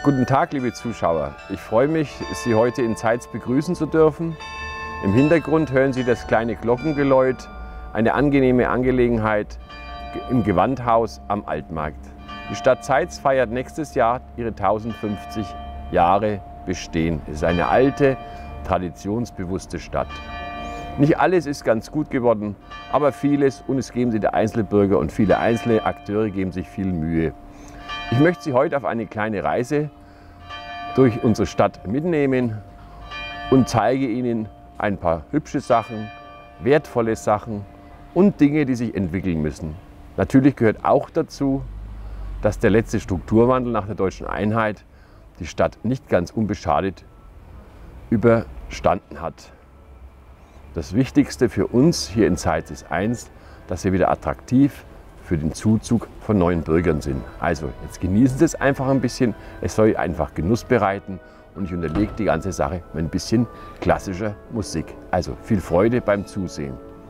Guten Tag, liebe Zuschauer. Ich freue mich, Sie heute in Zeitz begrüßen zu dürfen. Im Hintergrund hören Sie das kleine Glockengeläut, eine angenehme Angelegenheit im Gewandhaus am Altmarkt. Die Stadt Zeitz feiert nächstes Jahr ihre 1050 Jahre Bestehen. Es ist eine alte, traditionsbewusste Stadt. Nicht alles ist ganz gut geworden, aber vieles, und es geben sich der Einzelbürger und viele einzelne Akteure geben sich viel Mühe. Ich möchte Sie heute auf eine kleine Reise durch unsere Stadt mitnehmen und zeige Ihnen ein paar hübsche Sachen, wertvolle Sachen und Dinge, die sich entwickeln müssen. Natürlich gehört auch dazu, dass der letzte Strukturwandel nach der deutschen Einheit die Stadt nicht ganz unbeschadet überstanden hat. Das Wichtigste für uns hier in Zeitz ist eins, dass wir wieder attraktiv für den Zuzug von neuen Bürgern sind. Also jetzt genießen Sie es einfach ein bisschen. Es soll einfach Genuss bereiten und ich unterlege die ganze Sache mit ein bisschen klassischer Musik. Also viel Freude beim Zusehen.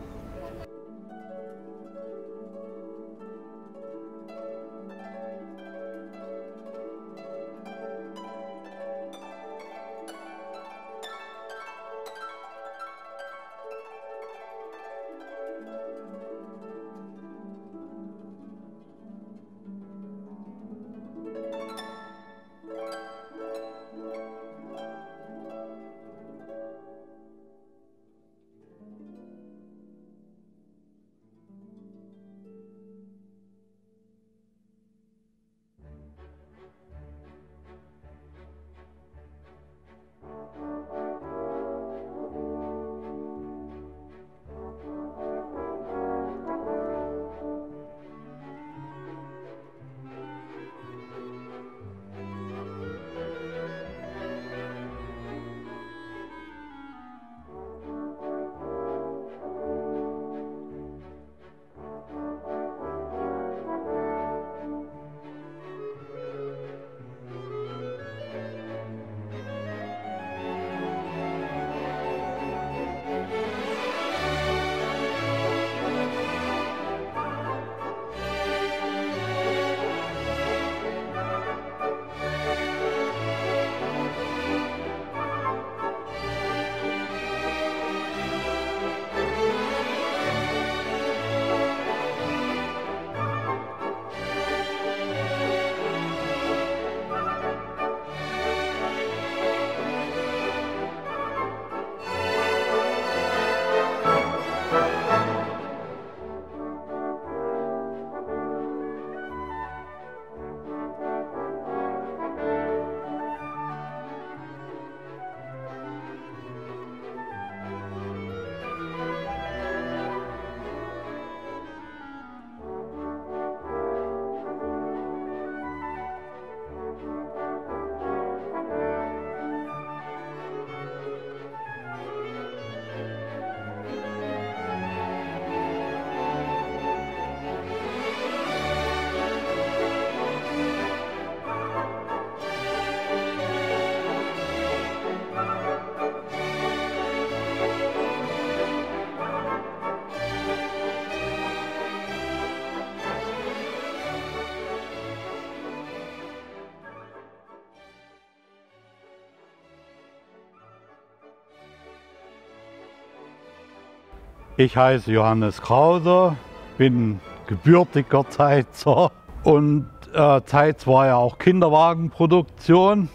Ich heiße Johannes Krause, bin gebürtiger Zeitzer und Zeitz war ja auch Kinderwagenproduktion.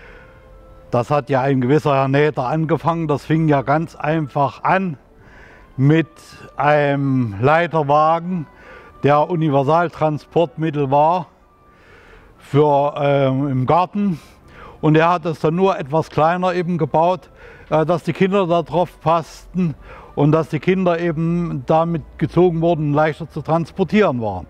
Das hat ja ein gewisser Herr Näder angefangen. Das fing ja ganz einfach an mit einem Leiterwagen, der Universaltransportmittel war für im Garten. Und er hat es dann nur etwas kleiner eben gebaut, dass die Kinder da drauf passten und dass die Kinder eben damit gezogen wurden und leichter zu transportieren waren.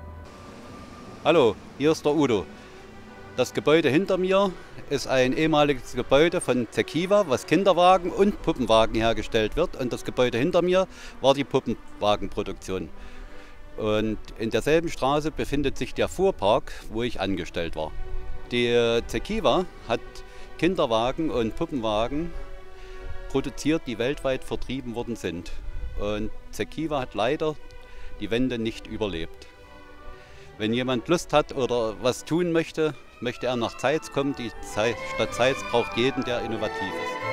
Hallo, hier ist der Udo. Das Gebäude hinter mir ist ein ehemaliges Gebäude von Zekiwa, was Kinderwagen und Puppenwagen hergestellt wird. Und das Gebäude hinter mir war die Puppenwagenproduktion. Und in derselben Straße befindet sich der Fuhrpark, wo ich angestellt war. Die Zekiwa hat Kinderwagen und Puppenwagen produziert, die weltweit vertrieben worden sind. Und Zekiwa hat leider die Wende nicht überlebt. Wenn jemand Lust hat oder was tun möchte, möchte er nach Zeitz kommen. Die Stadt Zeitz braucht jeden, der innovativ ist.